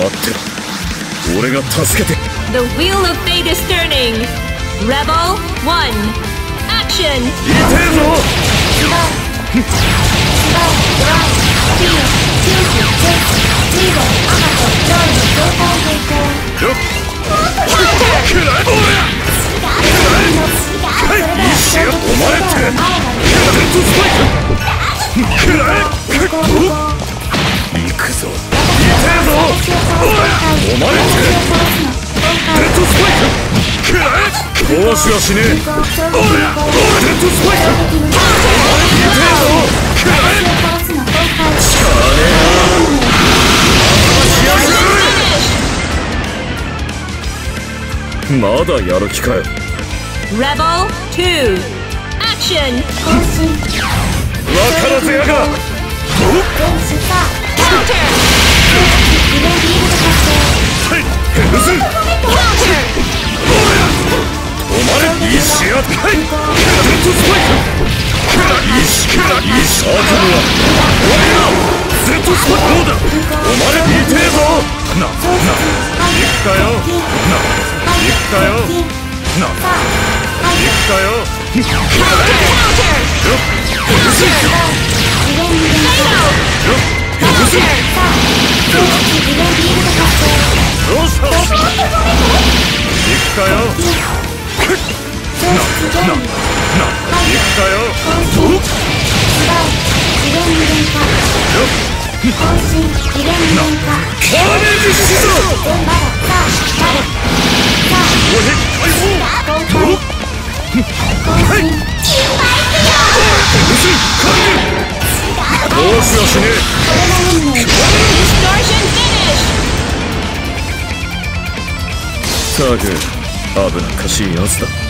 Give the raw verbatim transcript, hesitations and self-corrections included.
待ってろ。俺が助けて。 The wheel of fate is turning. Rebel one. Action. 痛えぞ。よっくらえぼうや。いいしよお前って。デッドスパイクくらえ。行くぞ。痛えぞお前って。デッドスパイクくらえ。壊しはしねえ。おりゃデッドスパイクお前痛えぞくらえ。力ねえな。しやすい。まだやる気かよ。 Rebel two. Action. わからずやが。はいヘルズン。お前いいしや。はいデッドスパイクくらいいしくらいいし。悪夢は終わりだ。デッドスパイクどうだ。お前痛えぞ。なな行くかよ。な行くかよ。な行くかよ。くらえ。よっヘルズン。よっヘルズン。どうした行くかよ。な、な、な、行くかよ。どうよっな、ダメージしぞ。おへ解放。どうはいうずかんどうしはしねえ。サーグ危なっかしいやつだ。